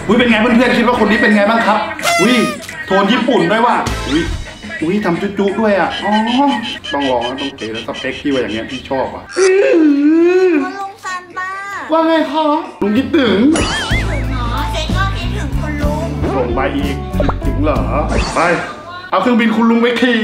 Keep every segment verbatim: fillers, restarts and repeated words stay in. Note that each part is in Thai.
อุ้ยเป็นไงเพื่อนๆคิดว่าคนนี้เป็นไงบ้างครับอุ้ยโทนญี่ปุ่นด้วยว่ะอุ้ยอุ้ยทำจุ๊ๆด้วยอ่ะอ๋อต้องลองแล้วต้องเก๋แล้วสเปคที่ว่าอย่างเงี้ยพี่ชอบอ่ะลุงซันต้าว่าไงคะลุงคิดถึงคิดถึงเหรอเจ๊ก็คิดถึงคุณลุงส่งไปอีกคิดถึงเหรอไปเอาเครื่องบินคุณลุงไปขี่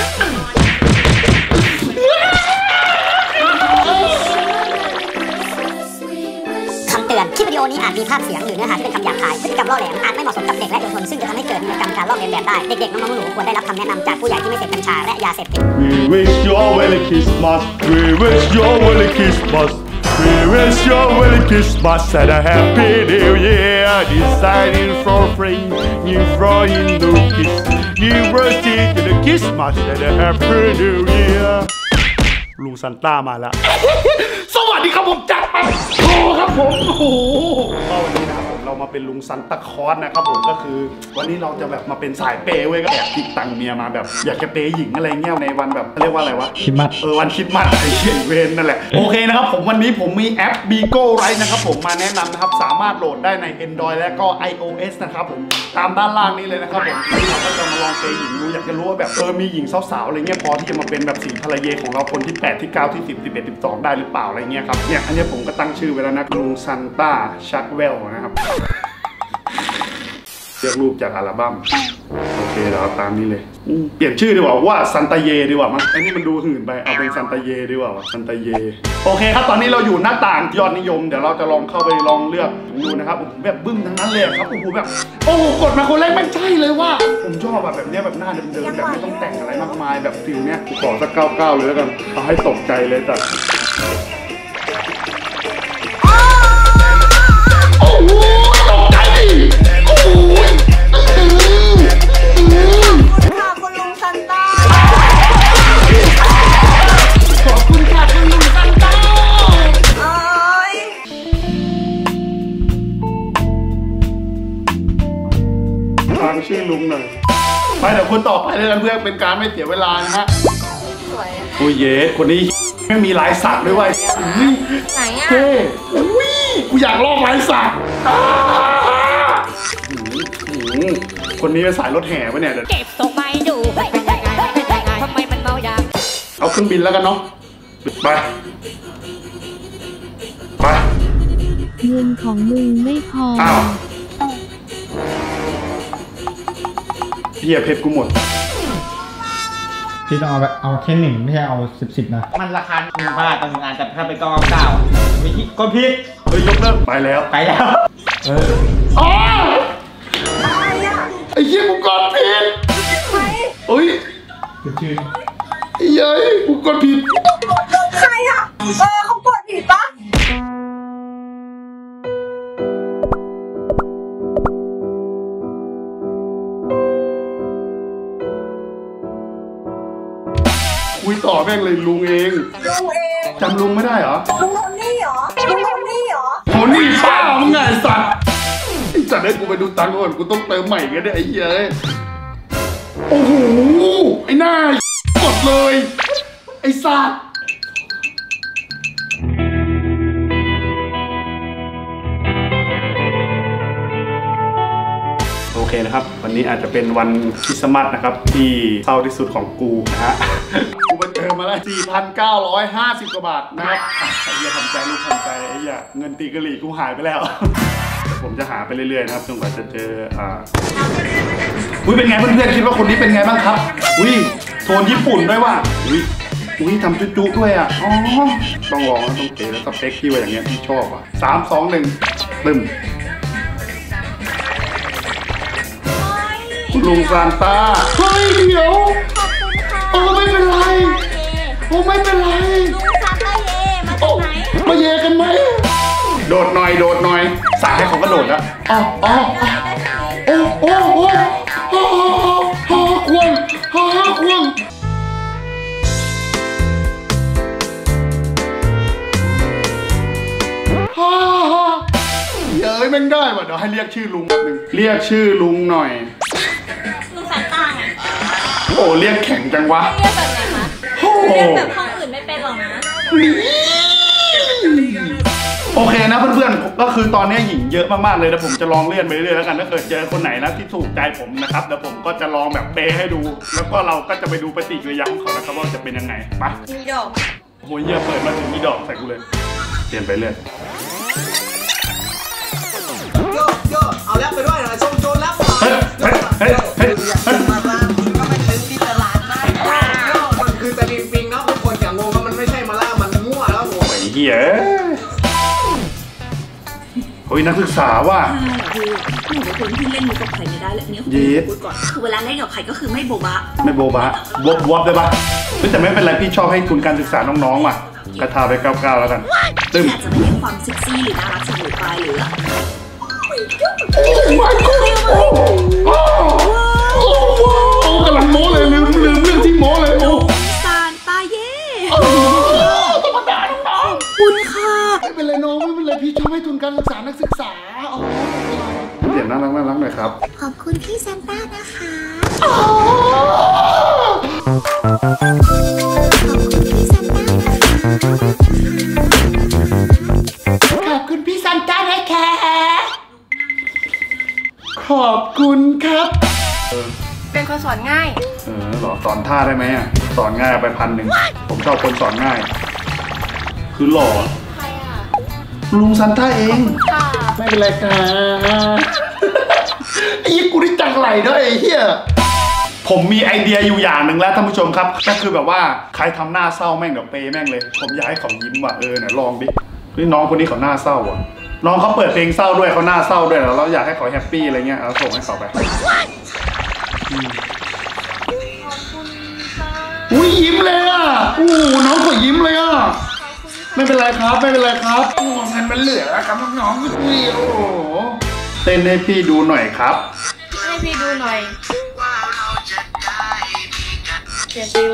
คำเตือนคลิปวิดีโอนี้อาจมีภาพเสียงหรือเนื้อหาที่เป็นคำหยาบคายพฤติกรรมล่อแหลมอาจไม่เหมาะสมกับเด็กและเยาวชนซึ่งจะทำให้เกิดพฤติกรรมการลอกเลียนแบบได้เด็กๆน้องๆหนูๆควรได้รับคำแนะนำจากผู้ใหญ่ที่ไม่เสพกัญชาและยาเสพติด We wish you a Merry Christmas We wish you a Merry Christmas We wish you a Merry Christmas and a Happy New Year Designing for free New for Hindu kids New birthday to the Christmas and a Happy New Year ลุงซันต้ามาแล้วสวัสดีครับผมจัดไปโอ้ครับผมโอ้โหก็วันนี้นะครับผมเรามาเป็นลุงซันตาคลอสนะครับผมก็คือวันนี้เราจะแบบมาเป็นสายเปย์เว้ยก็แอบติดตังเมียมาแบบอยากจะเปย์หญิงอะไรเงี้ยในวันแบบเรียกว่าอะไรวะคิดมัดเออวันคิดมัดไอ้เชี่ยเวนนั่นแหละโอเคนะครับผมวันนี้ผมมีแอป Bigo Ride นะครับผมมาแนะนำนะครับสามารถโหลดได้ใน Android และก็ iOS นะครับผมตามด้านล่างนี้เลยนะครับผมเราก็จะมาลองเปย์หญิงดูอยากจะรู้ว่าแบบเออมีหญิงสาวๆอะไรเงี้ยพอที่จะมาเป็นแบบสีภรรยาของเราคนที่แปดที่เก้าที่สิบ สิบเอ็ด สิบสองได้หรือเปล่าอะไรเงี้ยครับเนี่ยอันนี้ผมก็ตั้งชื่อไว้แล้วนะลุงซันต้าชักเวลนะครับเลือกรูปจากอัลบั้มโอเคเราตามนี้เลยเปลี่ยนชื่อดีกว่าว่าซันตาเยดีกว่ามั้งอันนี้มันดูหื่นไปเอาเป็นซันตาเยดีกว่าซันตาเยโอเคครับตอนนี้เราอยู่หน้าต่างยอดนิยมเดี๋ยวเราจะลองเข้าไปลองเลือกดูนะครับแบบบึ้มทั้งนั้นเลยครับโอ้โหแบบโอ้โหกดมาคนแรกไม่ใช่เลยว่าผมชอบแบบแบบนี้แบบหน้าเดิมๆแบบไม่ต้องแต่งอะไรมากมายแบบฟิลเนี้ยขอสักเก้าเก้าเลยแล้วกันเอาให้ตกใจเลยจ้ะโอ้โหตกใจดิโอ้โหค่ะคุณลุงซันต้าขอบคุณค่ะคุณลุงซันต้าโอ้ยทางชื่อลุงหน่อยไปเดี๋ยวคนต่อไปเลยกันเพื่อเป็นการไม่เสียเวลานะฮะสวยโอ้ยเย่คนนี้ไม่มีลายสักด้วยวะไหนอ่ะเฮ้ยอุ้ยกูอยากลอกลายสักคนนี้เป็นสายรถแห่ปะเนี่ยเก็บทรงไม่ดูเป็นยังไงเป็นยังไงทำไมมันเมาอย่างเอาเครื่องบินแล้วกันเนาะไปไปเงินของมึงไม่พออ้าวเฮียเพชรกูหมดพี่ต้องเอาเอาแค่หนึ่งไม่ใช่เอาสิบสิบนะมันราคาหนึ่งบาทต่อหนึ่งอันแต่ถ้าไปเก้าเก้าวิธีก็พิษเฮ้ยยกเลิกไปแล้วไปแล้วเอออ๋อไอ้เหี้ยกูกดผิดเฮ้ยชื่อไอ้เหี้ยกูกดผิดใครอ่ะเออเขากดผิดปะคุยต่อแม่งเลยลุงเองลุงเองจำลุงไม่ได้เหรอลุงโทนี่เหรอลุงโทนี่เหรอโทนี่ป้ามึงไงสัตว์ไอ้จัดให้กูไปดูตังค์ก่อนกูต้องเติมใหม่กันได้ไอ้เหี้ยโอ้โหไอ้หน้ากดเลยไอ้สัตว์โอเคนะครับวันนี้อาจจะเป็นวันคริสต์มาสนะครับที่เศร้าที่สุดของกูนะฮะกูไปเติมมาแล้ว สี่พันเก้าร้อยห้าสิบ กว่าบาทนะครับไอ้เหี้ยทำใจลูกทำใจไอ้เหี้ยเงินตีกะหรี่กูหายไปแล้วผมจะหาไปเรื่อยๆนะครับจนกว่าจะเจออ่าอุ้ยเป็นไงเพื่อนๆคิดว่าคนนี้เป็นไงบ้างครับอุ้ยโทนญี่ปุ่นด้วยว่ะอุ้ยอุ้ยทำจุ๊ๆด้วยอ่ะอ๋อต้องลองแล้วต้องเก๋แล้วสเปคที่ว่าอย่างเงี้ยพี่ชอบอ่ะสามสองหนึ่งตึมลุงซานต้าเฮ้ยเดี๋ยวโอ้ไม่เป็นไรโอ้ไม่เป็นไรลุงซันต้าเย่มาจากไหนมาเย่กันไหมโดดหน่อยโดดหน่อยสายให้เขากระโดดแล้วอ๋ออ๋อโอ้โอ้โอ้ฮ่าฮ่าควงฮ่าฮ่าควงฮ่าฮ่าเย้ยแม่งได้ว่ะเดี๋ยวให้เรียกชื่อลุงแป๊บนึงเรียกชื่อลุงหน่อยลุงซันต้าไงโอ้เรียกแข็งจังวะเรียกแบบไหนคะเรียกแบบห้องอื่นไม่เป็นหรอกนะโอเคนะเพื่อนๆก็คือตอนนี้หญิงเยอะมากๆเลยแล้วผมจะลองเลื่อนไปเรื่อยๆแล้วกันถ้าเกิดเจอคนไหนนะที่ถูกใจผมนะครับเดี๋ยวผมก็จะลองแบบเปย์ให้ดูแล้วก็เราก็จะไปดูปฏิกิริยาของเขานะครับว่าจะเป็นยังไงไปมีดอกโอ้ยเหี้ยเปิดมาถึงมีดอกใส่กูเลยเปลี่ยนไปเรื่อยโยโยเอาแล้วไปด้วยหน่อยชมโจนแล้วเฮ้ยเฮ้ยเฮ้ยเฮ้ยอยากจะมาร้านคุณก็ไม่ถึงที่ตลาดได้โยมันคือตะลิงปิงนะทุกคนอย่างงงว่ามันไม่ใช่มาล่ามันมั่วแล้วผมไอ้เหี้ยโอ้ยนักศึกษาว่ะคือหนูเป็นคนที่เล่นมุกกับใครไม่ได้เลยเนี่ยเย็ดพูดก่อนคือเวลาเล่นกับใครก็คือไม่โบบะไม่โบบะวบวบได้ปะแต่ไม่เป็นไรพี่ชอบให้ทุนการศึกษาน้องๆว่ะกระทาไปเก้าเก้าแล้วกันตึ้มอาจจะไม่ได้ความเซ็กซี่หรือน่ารักเสมอไปหรือโอ้ my god โอ้โอ้กำลังโม้เลยลืมลืมเรื่องที่โม้เลยโอ้ซานตาเย่ธรรมดาน้องคุณค่ะไม่เป็นไรน้องไม่เป็นไรพี่ชอบให้ทุนการศึกษานักศึกษาเปลี่ยนน่ารักน่ารักหน่อยครับขอบคุณพี่ซานต้านะคะขอบคุณพี่ซานต้านะคะขอบคุณครับเออเป็นคนสอนง่ายเออหรอสอนท่าได้ไหมอ่ะสอนง่ายเอาไปพันหนึ่งผมชอบคนสอนง่าย คือหล่อใครอ่ะลุงซันต้าเองค่ะไม่เป็นไรครับไอ้ยี่กูได้จังไหลด้วยไอ้เหี้ยผมมีไอเดียอยู่อย่างหนึ่งแล้วท่านผู้ชมครับก็คือแบบว่าใครทำหน้าเศร้าแม่งเดี๋ยวเปย์แม่งเลยผมอยากให้เขายิ้มว่ะเออเนี่ยลองดินี่น้องคนนี้เขาหน้าเศร้าอ่ะน้องเขาเปิดเพลงเศร้าด้วยเขาหน้าเศร้าด้วยแล้วเราอยากให้เขาแฮปปี้อะไรเงี้ยเอาส่งให้เขาไปอุ้ยยิ้มเลยอ่ะอู้น้องเขายิ้มเลยอ่ะไม่เป็นไรครับไม่เป็นไรครับโอ้เงินมันเหลือครับน้องๆอุ้ยโอ้โหเต้นให้พี่ดูหน่อยครับให้พี่ดูหน่อยเสียดีเลย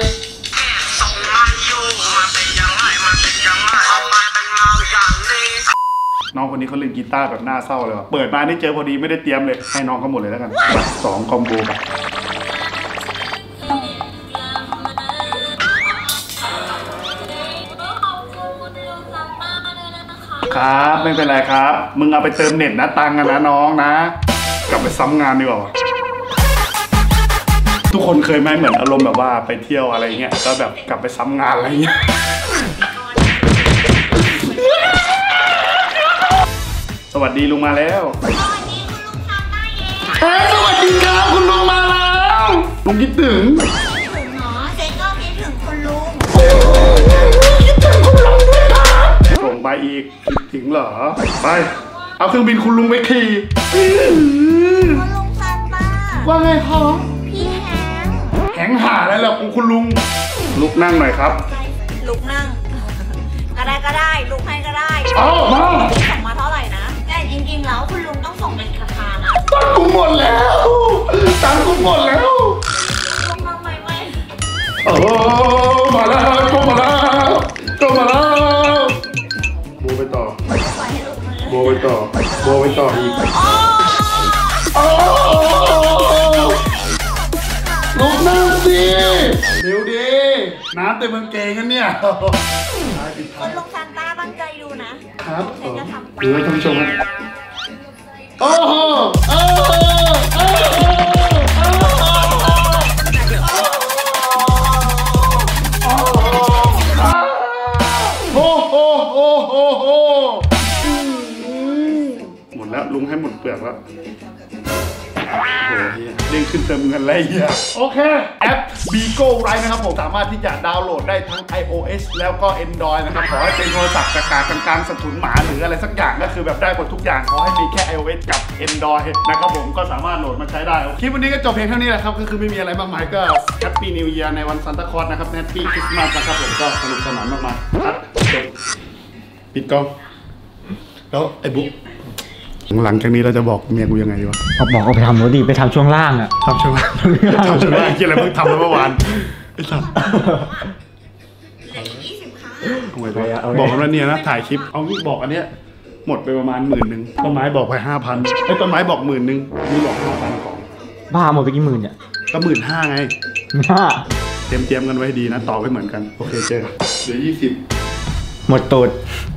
น้องคนนี้เขาเล่นกีตาร์แบบหน้าเศร้าเลยว่ะเปิดมาได้เจอพอดีไม่ได้เตรียมเลยให้น้องเขาหมดเลยแล้วกันสองคอมโบไปครับไม่เป็นไรครับมึงเอาไปเติมเน็ตนะตังค์กันนะน้องนะกลับไปซ้ำงานดีกว่าทุกคนเคยไหมเหมือนอารมณ์แบบว่าไปเที่ยวอะไรเงี้ยก็แบบกลับไปซ้ำงานอะไรเงี้ยสวัสดีลุงมาแล้วเฮ้ยสวัสดีครับคุณลุงมาแล้วลุงคิดถึงถึงหรอเจ๊ก็คิดถึงคุณลุงคิดถึงคุณลุงด้วยครับส่งไปอีกคิดถึงเหรอไปเอาเครื่องบินคุณลุงไปขี่คุณลุงซานต้าว่าไงครับพี่แฮงแหงหาอะไรล่ะคุณลุงลุกนั่งหน่อยครับลุกนั่ง ก็ได้ก็ได้ลุกให้ก็ได้เอามาส่งมาเท่าไหร่นะแต่จริงๆแล้วคุณลุงต้องส่งเป็นราคานะตังค์กูหมดแล้วตังค์กูหมดแล้วลุงทำไมไม่โอ้มาแล้วก็มาแล้วก็มาแล้วโบไปต่อปล่อยให้ลุงเลยโบไปต่อโบไปต่ออีกโอ้ลุกนั่งสิเร็วดีน้ำเต็มกางเกงกันเนี่ยคุณลุงซานต้าตั้งใจดูนะครับเอเจ๊อจะทำดูให้ท่านผู้ชมครับโอ้โหโอ้โหโอ้โหโอ้โหโอ้โหโอ้โหโอ้โหหมดแล้วลุงให้หมดเปลือกแล้วโอ้โหเด้งขึ้นเติมเงินอะไรเงี้ยโอเคแอป Bigo Ride นะครับผมสามารถที่จะดาวน์โหลดได้ทั้ง iOS แล้วก็ Android นะครับขอให้เป็นโทรศัพท์กากากลางๆสถุนหมาหรืออะไรสักอย่างก็คือแบบได้หมดทุกอย่างขอให้มีแค่ iOS กับ Android นะครับผมก็สามารถโหลดมาใช้ได้คลิปวันนี้ก็จบเพียงเท่านี้แหละครับก็คือไม่มีอะไรมากมายก็ Happy New Year ในวันซานตาคลอสนะครับ Happy Christmas นะครับผมก็สนุกสนานมากๆครับจบปิดกล้องแล้วไอ้บุ๊กหลังจากนี้เราจะบอกเมียกูยังไงดีวะเขาบอกเอาไปทำรถดีไปทำช่วงล่างอ่ะทำช่วงล่างทำช่วงล่างที่อะไรเพิ่งทำเมื่อวานไอ้สัสบอกกันว่าเนี่ยนะถ่ายคลิปเอางี้บอกอันเนี้ยหมดไปประมาณหมื่นหนึ่งต้นไม้บอกไปห้าพันไอ้ต้นไม้บอกหมื่นหนึ่งนี่บอกห้าพันของบ้าหมดไปกี่หมื่นเนี่ยก็หมื่นห้าไงบ้าเตรียมเตรียมกันไว้ดีนะต่อไว้เหมือนกันโอเคเจอกันเดี๋ยวยี่สิบหมดตูดโ